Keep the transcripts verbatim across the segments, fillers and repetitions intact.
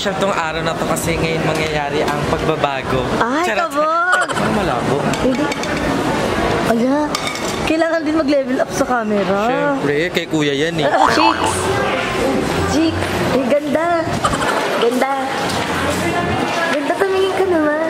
special tong araw na to kasi ngayon mangyayari ang pagbabago. Ay, kabog! Ano malabo? Hindi. Ala, kailangan din mag-level up sa camera. Siyempre, kay kuya yan eh. Chicks! Chick! Ay, ganda! Ganda! Ganda, tumingin ka naman.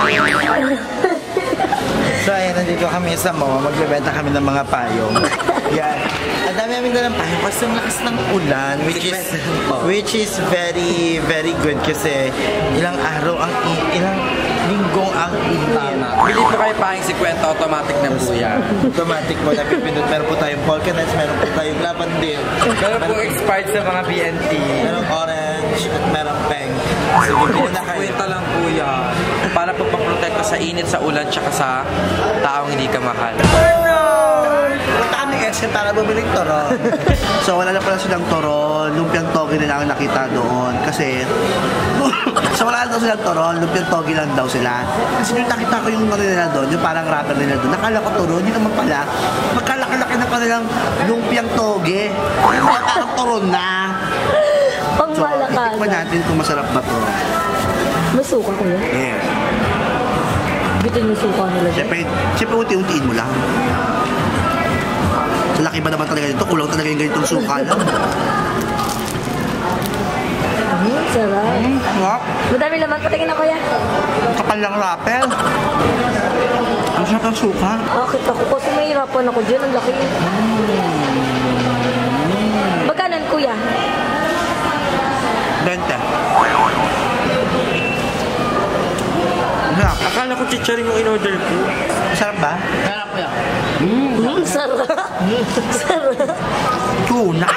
So ayan, nandito kami sa M O A, magbebenta kami ng mga payong. Yan. Ang dami namin dalang payong kasi ang lakas ng ulan, which is which is very, very good kasi ilang araw ang ilang linggong ang init. Bili po kayo pahing fifty automatic na buya. Automatic po na pipindot. Meron po tayong Volcanites, meron po tayong Lavandel. Meron po expired sa mga B N T. Merong orange at merong pink. So, bibili na kayo. Kwenta lang po yan. Para po paprotekta sa init, sa ulan, tsaka sa taong hindi ka mahal. Punta kami S M para bumiling toron. So wala na pala silang toron, lumpiang togi na lang ang nakita doon. Kasi, so wala na daw silang toron, lumpiang togi lang daw sila. Kasi yung nakita ko yung ano nila doon, yung parang rapper nila doon, nakala ko toron, hindi naman pala. Magkalaki-laki na pala ng lumpiang togi. Kaya parang toron na. So, itikman natin kung masarap ba to. May suka ko yan? Yes. Bitin yung suka nila dyan? Siyempre, siyempre unti-untiin mo lang. Sa laki ba naman talaga nito? Kulang talaga yung ganitong suka lang. Mm, sarap. Mm, sarap. Madami naman. Patingin ako yan. Kapal lang rapel. Ang sarap ng suka. Bakit ako? Kasi mahirapan ako dyan. Ang laki. Magkanan, kuya? Bente. Sarap. Akala ko chicharing yung in-order ko. Sarap ba? Sarap po yan. Mm, sarap. Sarap. Tuna.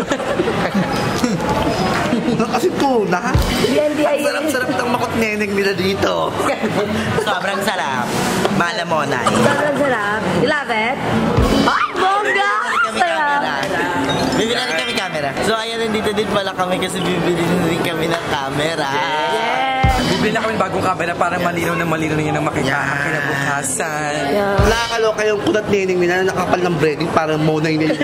Kasi tuna. Yan, di Ang ay. sarap-sarap ng makot neneng nila dito. Sobrang sarap. Malamonay. Sobrang sarap. You love it? Ay, bongga! Sarap. Bibili na rin kami camera. So ayan, nandito din pala kami kasi bibili na rin kami ng camera. Yes. Bibili na kami bagong camera para malinaw na malinaw na yun ang makita Yeah. ang kinabukasan. Yeah. Nakakaloka yung kunat neneng nila na nakapal ng breading parang monay nila.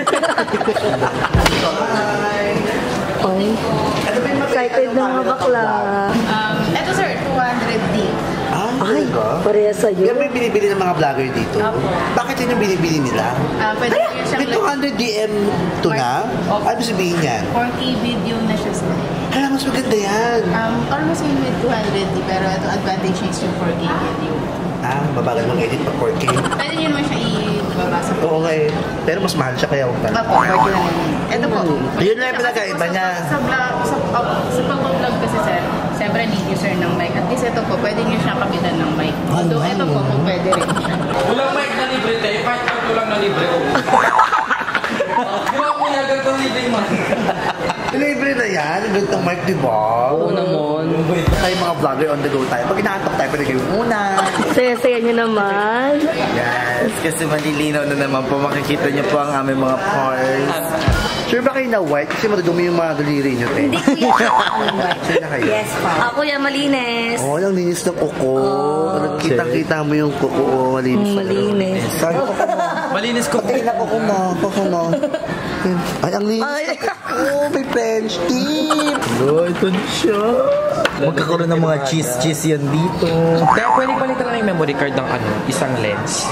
Ay, excited na mga bakla. Um, eto sir, two hundred D. Ay, pareha sa'yo. Yan may binibili ng mga vlogger dito. Opo. Bakit yun yung binibili nila? Uh, pwede nyo siyang May two hundred D M to na? Ano sabihin yan? four K video na siya sir. Hala, mas maganda yan. Um, almost same with two hundred D, pero ito advantage is yung four K video. Ah, mabagal mong edit pa four K. Pwede nyo naman siya ibabasa. Oo nga eh. Pero mas mahal siya kaya huwag tayo. Opo, four K lang yun. Ito po. Yun lang yung pinagkaiba niya. Sa vlog, sa, oh, sa pag-vlog kasi sir, siyempre need user ng mic. At least ito po, pwede nyo siyang kapitan ng mic. Although ito po, kung pwede rin siya. Walang mic na libre tayo, kahit ako lang na libre ko. Di ba ako niya ganito libre man? Libre na yan. Ganitong mic, di ba? Oo naman. Tayo mga vlogger on the go tayo. Pag inaantok tayo, pwede kayo muna. Saya-saya nyo naman. Yes, kasi malilinaw na naman po. Makikita niyo po ang aming mga pores. Sure ba kayo na white? Kasi madudumi yung mga daliri niyo, te. Hindi kuya. Sure na kayo? Yes pa. Ako yan malinis. Oh, ang linis ng kuko. Kitang-kita mo yung kuko. Oh, malinis. Mm, malinis. Sabi ko ko mo. Malinis ko. Patay na kuko mo. Kuko mo. Ay, ang linis Ay. ng kuko. May French tip. Hello, ito na siya. Magkakaroon ng mga cheese-cheese yan dito. Kaya pwede palitan na yung memory card ng ano, isang lens.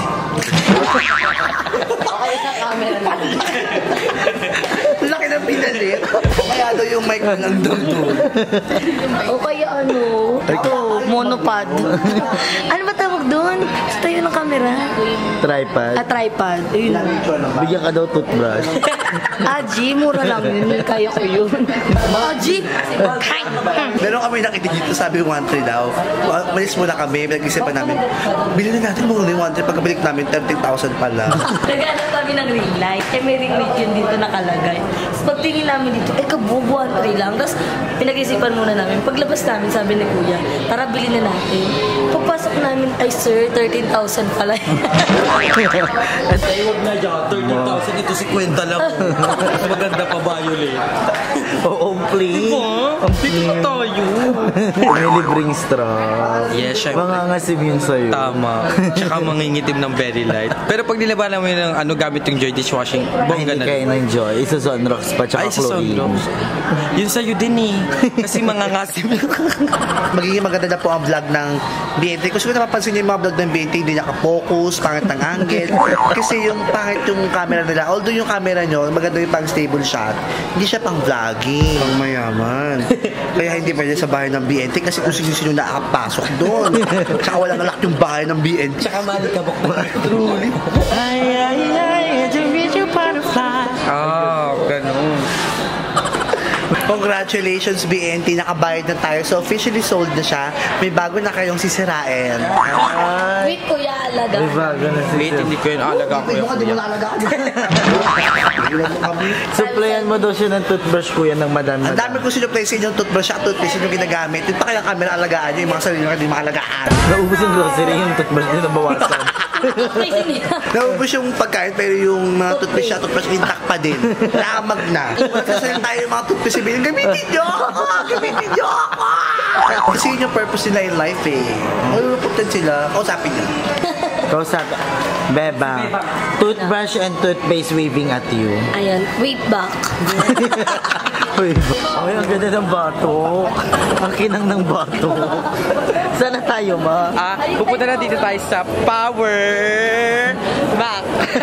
Okay sa camera na. Laki ng pinalit. O kaya daw yung mic na lang doon doon. O kaya ano? Ito, monopod. Ano ba tawag doon? Sa tayo ng camera? Tripod. Ah, tripod. Ayun. Bigyan ka daw toothbrush. Ah, G, mura lang yun. Kaya ko yun. Ah, G! Ay! Meron kami nakita dito, sabi yung one three daw. Malis muna kami, pinag-isipan namin. Bilhin na natin muna yung one three. Pagkabalik namin, thirteen thousand pala. Naghanap kami ng ring light. Eh, may ring light yun dito nakalagay. Tapos pagtingin namin dito, eh, kabog, one three lang. Tapos pinag-isipan muna namin. Paglabas namin, sabi ni Kuya, tara, bilhin na natin. Pagpasok namin, ay sir, thirteen thousand pala. At ay, huwag na dyan. thirteen thousand ito, fifty lang. Mas maganda pa violet. Oo, play. Ang Dito na tayo. May libreng straw. Yes, syempre. Mangangasim yun sa'yo. Tama. Tsaka mangingitim ng very light. Pero pag nilabanan mo yun ng ano, gamit yung Joy dishwashing, Ay, bongga hindi na. kayo ng Joy. Isa Sunrocks pa, tsaka Ay, sa chlorine. Sunrocks. Yun sa'yo din eh. Kasi mangangasim. Magiging maganda na po ang vlog ng B N T. Kasi kung napapansin niyo yung mga vlog ng B N T, hindi naka-focus, pangit ng angle. Kasi yung pangit yung camera nila, although yung camera nyo, maganda yung pang stable shot, hindi siya pang vlogging. Pang mayaman. Kaya hindi pwede sa bahay ng B N T kasi kung sino-sino nakakapasok doon. Tsaka walang lock yung bahay ng B N T. Tsaka malikabok na. Truly. Ay, ay, ay, to meet you butterfly. Ah, ganun. Congratulations B N T, nakabayad na tayo. So officially sold na siya. May bago na kayong sisirain. Wait, kuya, alaga. May bago na si Wait, hindi ko yun alaga ko yung kuya. Supplyan mo daw siya ng toothbrush, kuya, ng madami. Ang dami ko sinuplay sa inyong toothbrush at toothpaste yung ginagamit. Yung pa kayang camera alagaan nyo, yung mga sarili nyo hindi makalagaan. Naubos yung grocery, yung toothbrush din nabawasan. Naubos yung pagkain pero yung mga toothpaste at toothbrush intact pa din. Lamag na. Kasi tayo yung mga toothpaste sabihin, gamitin nyo ako! Gamitin nyo ako! Kasi yun yung purpose nila in life eh. Maluluputan sila. Kausapin nyo. Kausap, Beba, toothbrush and toothpaste waving at you. Ayan, wait back. Uy, ay, ang ganda ng batok. Ang kinang ng batok. Sana tayo, ma? Ah, pupunta na dito tayo sa Power Mac.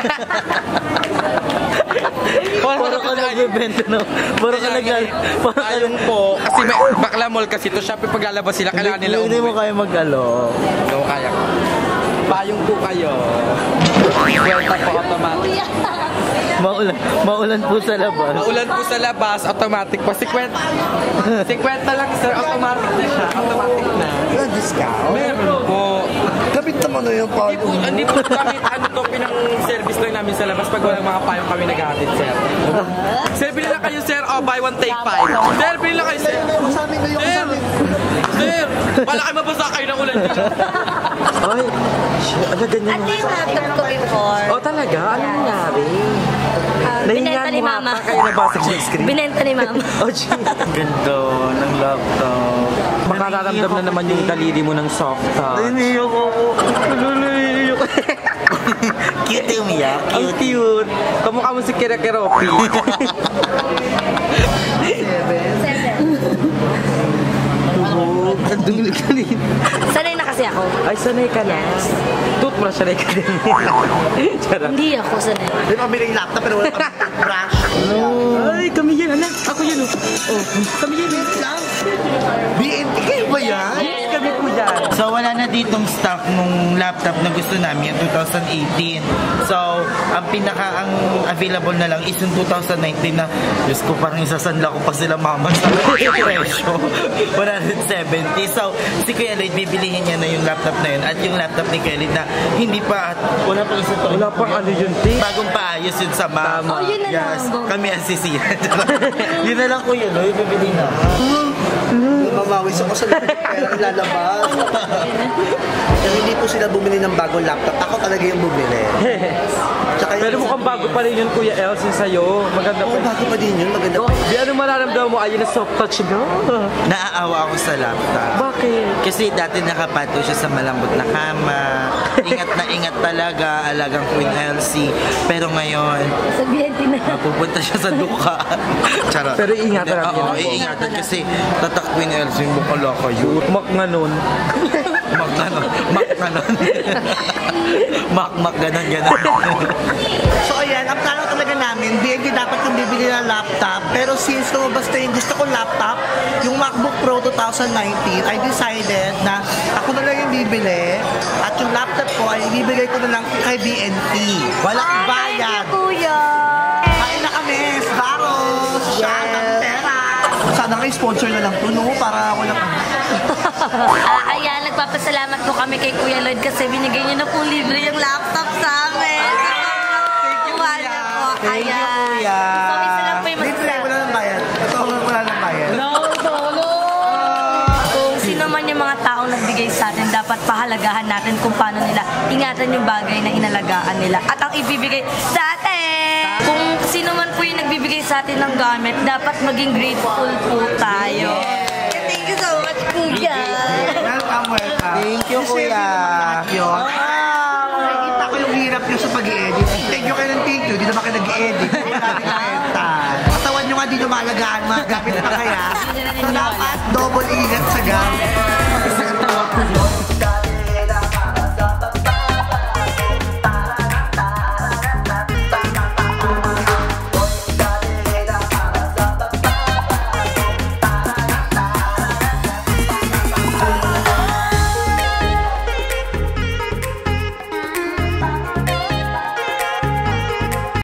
Puro ka nagbibenta, no? Puro ka nag... Puro ka Ayun po, kasi may Bakla Mall kasi to Shopee paglalabas sila, kailangan nila Hindi mo umuwi. kayo mag-alo. So, kaya ko. Payong po kayo. Welta po automatic. Maulan, maulan po sa labas. Maulan po sa labas, automatic po. fifty. fifty lang sir, automatic na siya. Automatic na. Walang discount. Meron po. Kapit naman na yung Hindi po, payong. hindi po kami, ano to, pinang-service lang namin sa labas pag walang mga payong kami nag-aatid, sir. Sir, bili lang kayo, sir. Oh, buy one, take five. Sir, bili lang kayo, sir. Masamin na yung Sir! masamin. Sir! Wala kayo mabasa kayo ng ulan dito. Ay, shit, ano ganyan? Ate yung laptop ko before. Oh, talaga? Anong nangyari? Ah, binenta ni mama. Kayo nabasag sa screen. Binenta ni mama. Oh, gee. Ganda ng laptop. Makararamdam na naman yung daliri mo ng soft touch. Naniyak ako. Naniyak. Cute yung umiyak. Ang cute. Kamukha mo si Kira Keropi. Ang dulit kanina. Sanay na kasi ako. Ay, sanay ka na. Toothbrush, sanay ka din. Charot. Hindi ako sanay. May pabili yung laptop pero wala kang toothbrush. Ay, kami yan, anak. Ako yan, oh. Oh, kami yan. B N T kayo ba yan? Yes, kami po yan. So, wala na ditong stock nung laptop na gusto namin, yung twenty eighteen. So, ang pinaka, ang available na lang is yung twenty nineteen na, Diyos ko, parang isasanla ko pa sila mama sa presyo. one seventy. So, si Kuya Lloyd, bibilihin niya na yung laptop na yun. At yung laptop ni Kuya Lloyd na hindi pa, wala pang isa to. Wala pang ano yun, te. Bagong paayos yun sa mama. Oh, yun na lang. Yes, kami ang sisiyan. Yun na lang, Kuya Lloyd, bibili na. Mamawis ako sa pera ilalabas. Kaya hindi po sila bumili ng bagong laptop. Ako talaga yung bumili. Tsaka yung Pero mukhang bago pa rin yun, Kuya Els, yung sa'yo. Maganda Oo, pa. bago pa din yun. Maganda pa. Di ano mararamdaman mo? Ayun na soft touch na. Naaawa ako sa laptop. Bakit? Kasi dati nakapato siya sa malambot na kama. Ingat na ingat talaga, alagang Queen Elsie. Pero ngayon, Sabihin din na. pupunta siya sa duka. Charot. Pero iingatan natin Oo, yan. iingatan kasi tatak Queen Elsie, bukala kayo. Mak nga nun. Mak ganon, mak ganon. Mak, mak, ganon, ganon. So ayan, ang plano talaga namin, B N T dapat yung bibili ng laptop. Pero since lumabas na yung gusto kong laptop, yung MacBook Pro twenty nineteen, I decided na ako na lang yung bibili. At yung laptop ko ay ibibigay ko na lang kay B N T. Walang bayad. Kuya. Kain na kami, Sbarros, Shad, ang pera. Sana nga sponsor na lang to, no? Para walang... Ah, ayan, nagpapasalamat po kami kay Kuya Lloyd kasi binigay niyo na po libre yung laptop sa amin. Thank you, Kuya. Thank you, Ayan. Kuya. So, isa lang po yung Libre, masasabi. wala nang bayad. Ito, wala nang bayad. Kung sino man yung mga taong nagbigay sa atin, dapat pahalagahan natin kung paano nila ingatan yung bagay na inalagaan nila at ang ibibigay sa atin. Kung sino man po yung nagbibigay sa atin ng gamit, dapat maging grateful po tayo. Thank you so much, Kuya. Welcome, welcome. Thank you, Kuya. Yun. Nakikita ko yung hirap nyo sa pag-i-edit. Thank you kayo ng thank you. Di naman kayo nag-i-edit. Katawan nyo nga di lumalagaan mga gamit pa kaya. So dapat double ingat sa gamit.